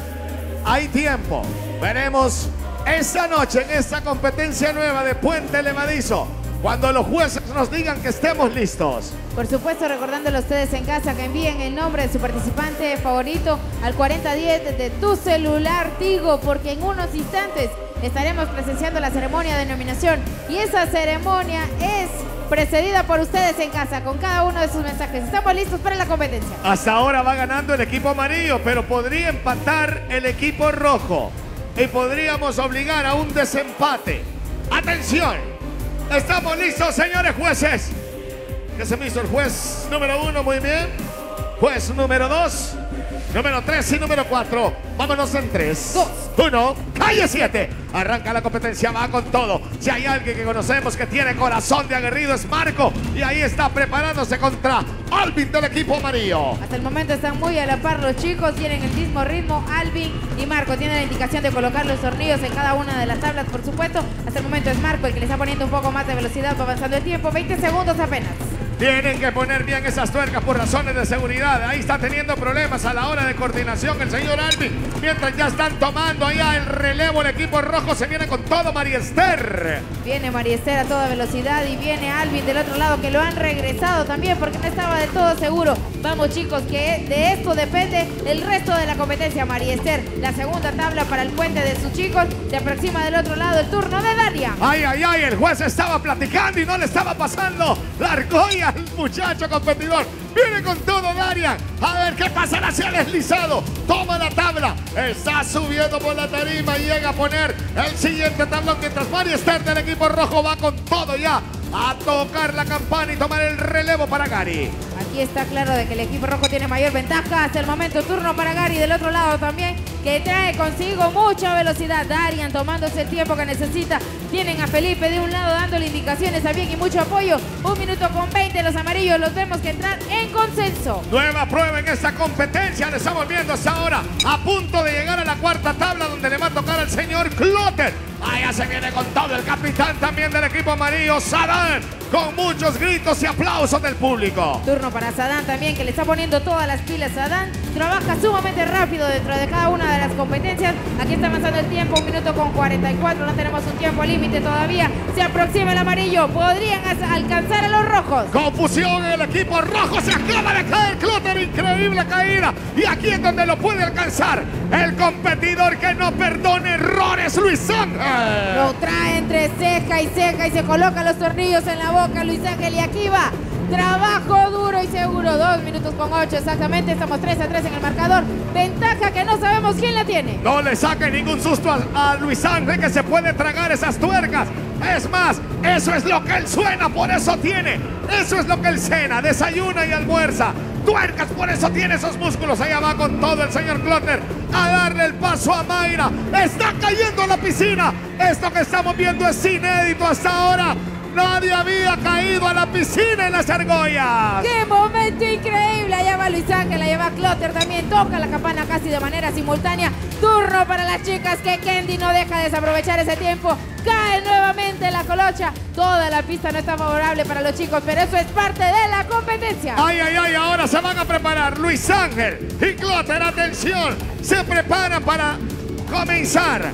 Hay tiempo. Veremos esta noche en esta competencia nueva de puente levadizo, cuando los jueces nos digan que estemos listos. Por supuesto, recordándole a ustedes en casa que envíen el nombre de su participante favorito al cuarenta diez de tu celular Tigo, porque en unos instantes estaremos presenciando la ceremonia de nominación y esa ceremonia es precedida por ustedes en casa con cada uno de sus mensajes. Estamos listos para la competencia. Hasta ahora va ganando el equipo amarillo, pero podría empatar el equipo rojo y podríamos obligar a un desempate. ¡Atención! ¿Estamos listos, señores jueces? ¿Qué se me hizo el juez número uno? Muy bien. Juez número dos, número tres y número cuatro. Vámonos en tres, dos, uno, calle siete. Arranca la competencia, va con todo. Si hay alguien que conocemos que tiene corazón de aguerrido es Marco. Y ahí está preparándose contra Alvin del equipo amarillo. Hasta el momento están muy a la par los chicos, tienen el mismo ritmo. Alvin y Marco tienen la indicación de colocar los tornillos en cada una de las tablas, por supuesto. Hasta el momento es Marco el que le está poniendo un poco más de velocidad, va avanzando el tiempo. veinte segundos apenas. Tienen que poner bien esas tuercas por razones de seguridad. Ahí está teniendo problemas a la hora de coordinación el señor Alvin. Mientras ya están tomando allá el relevo el equipo rojo, se viene con todo Mariester. Viene Mariester a toda velocidad y viene Alvin del otro lado, que lo han regresado también porque no estaba del todo seguro. Vamos, chicos, que de esto depende el resto de la competencia. Mariester, la segunda tabla para el puente de sus chicos. Se aproxima del otro lado el turno de Daria. Ay, ay, ay, el juez estaba platicando y no le estaba pasando la argolla al muchacho competidor. Viene con todo Daria. A ver qué pasará, hacia el deslizado. Toma la tabla. Está subiendo por la tarima y llega a poner el siguiente tablón. Mientras Mariester del equipo rojo va con todo ya a tocar la campana y tomar el relevo para Gary. Aquí está claro de que el equipo rojo tiene mayor ventaja. Hasta el momento turno para Gary del otro lado también, que trae consigo mucha velocidad. Darian tomándose el tiempo que necesita. Tienen a Felipe de un lado dándole indicaciones a bien y mucho apoyo. Un minuto con veinte, los amarillos los vemos que entrar en consenso. Nueva prueba en esta competencia. Le estamos viendo hasta ahora a punto de llegar a la cuarta tabla, donde le va a tocar al señor Clotter. Allá se viene con todo el capitán también del equipo amarillo, Sadán, con muchos gritos y aplausos del público. Turno para Sadán también, que le está poniendo todas las pilas. Sadán trabaja sumamente rápido dentro de cada una de las competencias. Aquí está avanzando el tiempo, un minuto con cuarenta y cuatro. No tenemos un tiempo límite todavía. Se aproxima el amarillo. Podrían alcanzar a los rojos. Confusión en el equipo rojo. Se acaba de caer Clotter. Increíble caída. Y aquí es donde lo puede alcanzar el competidor que no perdona errores, Luis Ángel. Lo trae entre ceja y ceja y se coloca los tornillos en la boca, Luis Ángel. Y aquí va. Trabajo duro y seguro. Dos minutos con ocho exactamente. Estamos tres a tres en el marcador. Ventaja que no sabemos quién la tiene. No le saque ningún susto a, a Luis Ángel, que se puede tragar esas tuercas. Es más, eso es lo que él suena, por eso tiene. Eso es lo que él cena, desayuna y almuerza. Tuercas, por eso tiene esos músculos. Allá va con todo el señor Clotter a darle el paso a Mayra. Está cayendo a la piscina. Esto que estamos viendo es inédito hasta ahora. Nadie había caído a la piscina en las argollas. ¡Qué momento increíble! Allá va Luis Ángel, allá va Clotter también. Toca la campana casi de manera simultánea. Turno para las chicas, que Kendi no deja de desaprovechar ese tiempo. Cae nuevamente la colocha. Toda la pista no está favorable para los chicos, pero eso es parte de la competencia. Ay, ay, ay, ahora se van a preparar Luis Ángel y Clotter. Atención, se preparan para comenzar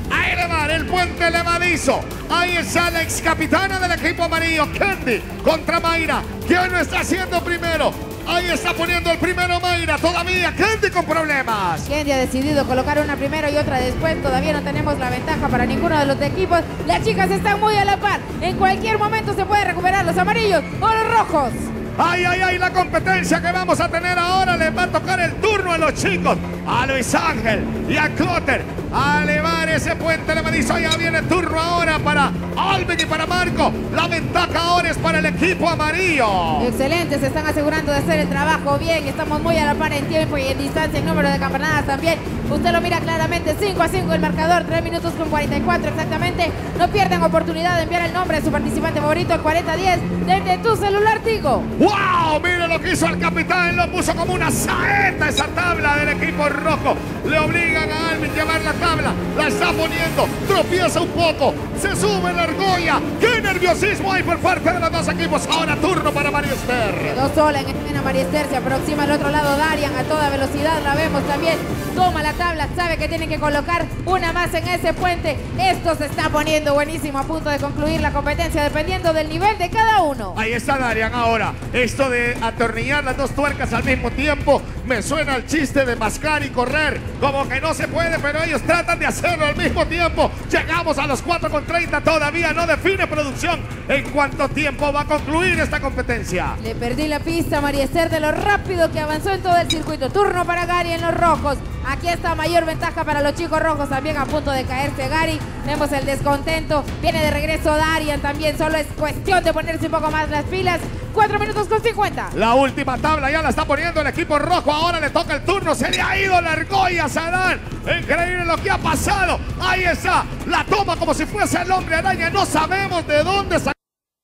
a elevar el puente levadizo. Ahí está la ex capitana del equipo amarillo, Kendi, contra Mayra. ¿Quién lo está haciendo primero? Ahí está poniendo el primero Mayra, todavía Kendi con problemas. Kendi ha decidido colocar una primero y otra después. Todavía no tenemos la ventaja para ninguno de los equipos. Las chicas están muy a la par. En cualquier momento se puede recuperar los amarillos o los rojos. Ay, ay, ay, la competencia que vamos a tener ahora. Les va a tocar el turno a los chicos, a Luis Ángel y a Clotter, a elevar ese puente levadizo. Ya viene el turno ahora para Alvin y para Marco. La ventaja ahora es para el equipo amarillo. Excelente, se están asegurando de hacer el trabajo bien. Estamos muy a la par en tiempo y en distancia, en número de campanadas también. Usted lo mira claramente, cinco a cinco el marcador, tres minutos con cuarenta y cuatro exactamente. No pierdan oportunidad de enviar el nombre de su participante favorito al cuarenta diez desde tu celular Tigo. ¡Wow! Mire lo que hizo el capitán, lo puso como una saeta esa tabla del equipo rojo. Le obligan a Alvin a llevar la tabla, la está poniendo, tropieza un poco, se sube la argolla. ¡Qué nerviosismo hay por parte de los dos equipos! Ahora turno para María Esther. Quedó sola en escena María Esther, se aproxima al otro lado Darian a toda velocidad, la vemos también. Toma la tabla, sabe que tienen que colocar una más en ese puente. Esto se está poniendo buenísimo, a punto de concluir la competencia dependiendo del nivel de cada uno. Ahí está Darian ahora. Esto de atornillar las dos tuercas al mismo tiempo me suena al chiste de mascar y correr. Como que no se puede, pero ellos tratan de hacerlo al mismo tiempo. Llegamos a los cuatro con treinta, todavía no define producción en cuánto tiempo va a concluir esta competencia. Le perdí la pista a María Esther de lo rápido que avanzó en todo el circuito. Turno para Gary en los rojos. Aquí está mayor ventaja para los chicos rojos, también a punto de caerse Gary. Vemos el descontento, viene de regreso Darian también, solo es cuestión de ponerse un poco más las pilas. cuatro minutos con cincuenta. La última tabla ya la está poniendo el equipo rojo, ahora le toca el turno, se le ha ido la argolla a Sadán. Increíble lo que ha pasado, ahí está, la toma como si fuese el hombre araña, no sabemos de dónde salió.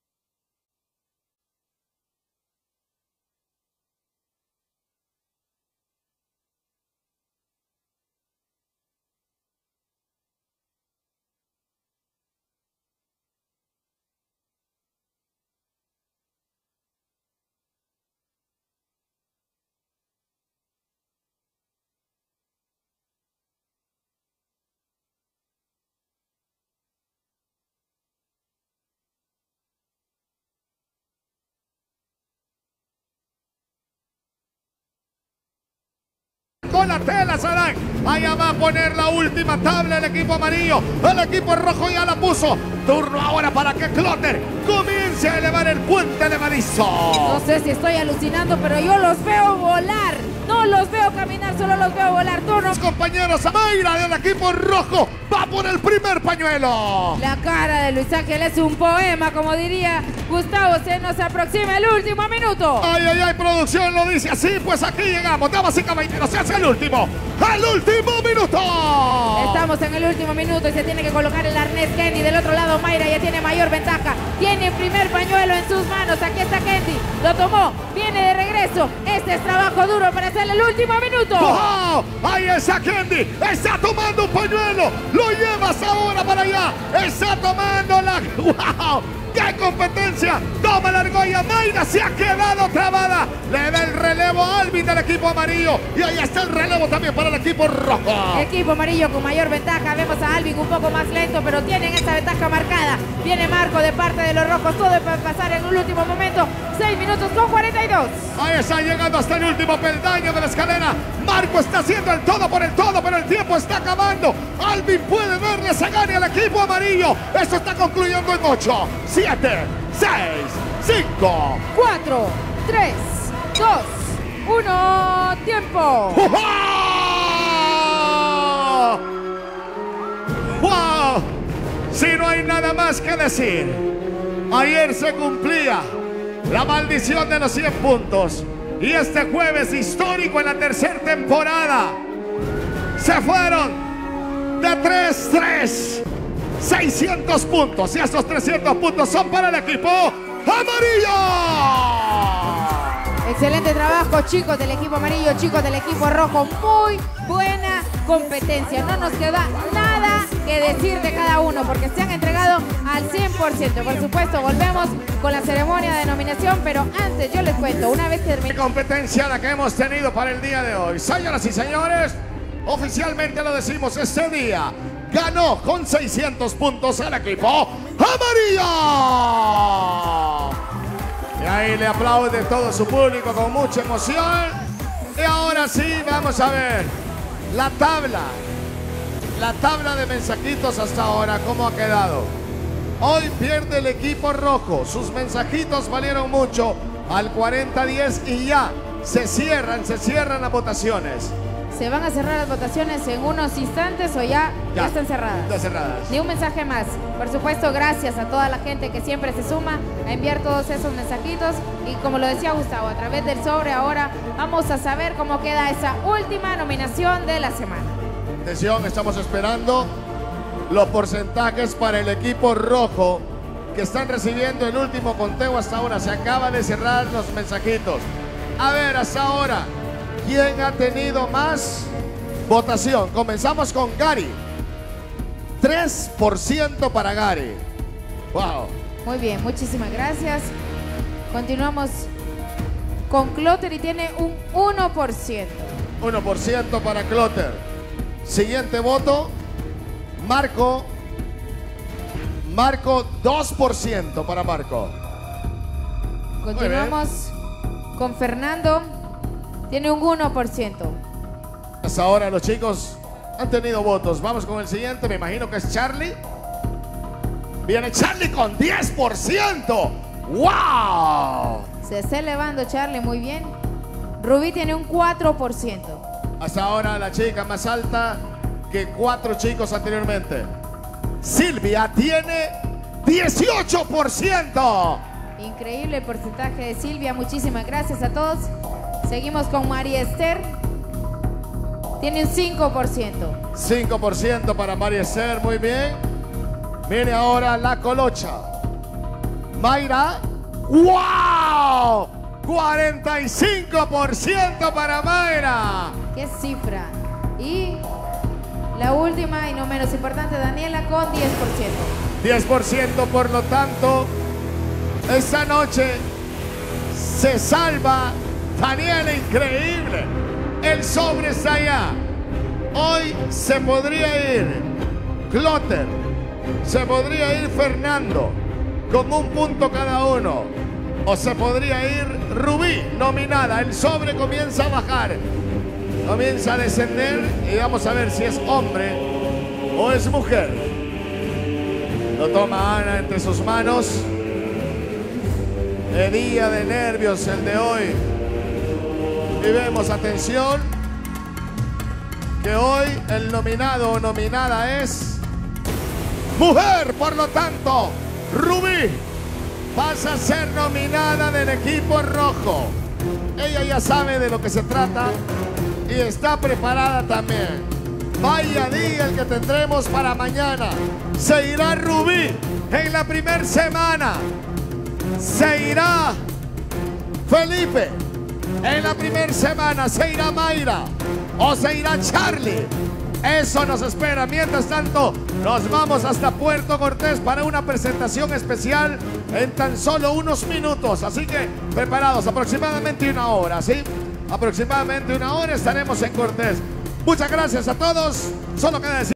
Con la tela, Sadán. Allá va a poner la última tabla el equipo amarillo. El equipo rojo ya la puso. Turno ahora para que Clotter comience a elevar el puente levadizo. No sé si estoy alucinando, pero yo los veo volar. No los veo caminar, solo los veo volar. Turno. Los compañeros, Mayra del equipo rojo va por el primer pañuelo. La cara de Luis Ángel es un poema, como diría Gustavo. Se nos aproxima el último minuto. Ay, ay, ay, producción lo dice así. Pues aquí llegamos, damas y caballeros. Se hace el último, el último minuto. Estamos en el último minuto y se tiene que colocar el arnés Kendi. Del otro lado Mayra ya tiene mayor ventaja. Tiene el primer pañuelo en sus manos. Aquí está Kendi. Lo tomó. Viene de regreso. Este es trabajo duro para hacer el último minuto. ¡Wow! Ahí está Kendi. Está tomando un pañuelo. Lo llevas ahora para allá. Está tomando la... ¡Wow! ¡Qué competencia! Toma la argolla, Mayra se ha quedado trabada. Le da el relevo a Alvin del equipo amarillo. Y ahí está el relevo también para el equipo rojo. Equipo amarillo con mayor ventaja. Vemos a Alvin un poco más lento, pero tienen esta ventaja marcada. Viene Marco de parte de los rojos. Todo puede pasar en un último momento. seis minutos con cuarenta y dos. Ahí está llegando hasta el último peldaño de la escalera. Marco está haciendo el todo por el todo, pero el tiempo está acabando. Alvin puede darle ese gane al equipo amarillo. Esto está concluyendo en ocho, siete, seis, cinco, cuatro, tres, dos, uno, tiempo. ¡Wow! ¡Wow! Si no hay nada más que decir, ayer se cumplía la maldición de los cien puntos. Y este jueves histórico en la tercera temporada se fueron de tres tres. seiscientos puntos y estos trescientos puntos son para el equipo amarillo. Excelente trabajo, chicos del equipo amarillo, chicos del equipo rojo. Muy buena competencia. No nos queda nada que decir de cada uno porque se han entregado al cien por ciento. Por supuesto, volvemos con la ceremonia de nominación, pero antes yo les cuento, una vez terminada la competencia la que hemos tenido para el día de hoy. Señoras y señores, oficialmente lo decimos, este día ganó con seiscientos puntos el equipo amarillo. Y ahí le aplaude todo su público con mucha emoción. Y ahora sí, vamos a ver la tabla. La tabla de mensajitos hasta ahora, ¿cómo ha quedado? Hoy pierde el equipo rojo. Sus mensajitos valieron mucho al cuarenta diez y ya se cierran, se cierran las votaciones. ¿Se van a cerrar las votaciones en unos instantes o ya, ya, ya están cerradas? Ya cerradas. Ni un mensaje más. Por supuesto, gracias a toda la gente que siempre se suma a enviar todos esos mensajitos. Y como lo decía Gustavo, a través del sobre ahora vamos a saber cómo queda esa última nominación de la semana. Atención, estamos esperando los porcentajes para el equipo rojo que están recibiendo el último conteo hasta ahora. Se acaba de cerrar los mensajitos. A ver, hasta ahora, ¿quién ha tenido más votación? Comenzamos con Gary. tres por ciento para Gary. Wow. Muy bien, muchísimas gracias. Continuamos con Clotter y tiene un uno por ciento. uno por ciento para Clotter. Siguiente voto, Marco. Marco, dos por ciento para Marco. Continuamos con Fernando. Tiene un uno por ciento. Hasta ahora los chicos han tenido votos. Vamos con el siguiente, me imagino que es Charlie. Viene Charlie con diez por ciento. ¡Wow! Se está elevando Charlie, muy bien. Rubí tiene un cuatro por ciento. Hasta ahora la chica más alta que cuatro chicos anteriormente. Silvia tiene dieciocho por ciento. Increíble el porcentaje de Silvia. Muchísimas gracias a todos. Seguimos con María Esther. Tiene un cinco por ciento. cinco por ciento para María Esther, muy bien. Viene ahora la Colocha. Mayra. ¡Wow! cuarenta y cinco por ciento para Mayra. ¡Qué cifra! Y la última y no menos importante, Daniela, con diez por ciento. diez por ciento, por lo tanto, esta noche se salva Daniela, increíble. El sobre está allá. Hoy se podría ir Clotter, se podría ir Fernando, con un punto cada uno. O se podría ir Rubí, nominada. El sobre comienza a bajar. Comienza a descender y vamos a ver si es hombre o es mujer. Lo toma Ana entre sus manos. El día de nervios el de hoy. Y vemos, atención, que hoy el nominado o nominada es mujer. Por lo tanto, Rubí pasa a ser nominada del equipo rojo. Ella ya sabe de lo que se trata y está preparada también. Vaya día el que tendremos para mañana. Se irá Rubí en la primera semana. Se irá Felipe en la primera semana. Se irá Mayra o se irá Charlie. Eso nos espera. Mientras tanto, nos vamos hasta Puerto Cortés para una presentación especial en tan solo unos minutos. Así que preparados, aproximadamente una hora, ¿sí? Aproximadamente una hora estaremos en Cortés. Muchas gracias a todos. Solo queda decir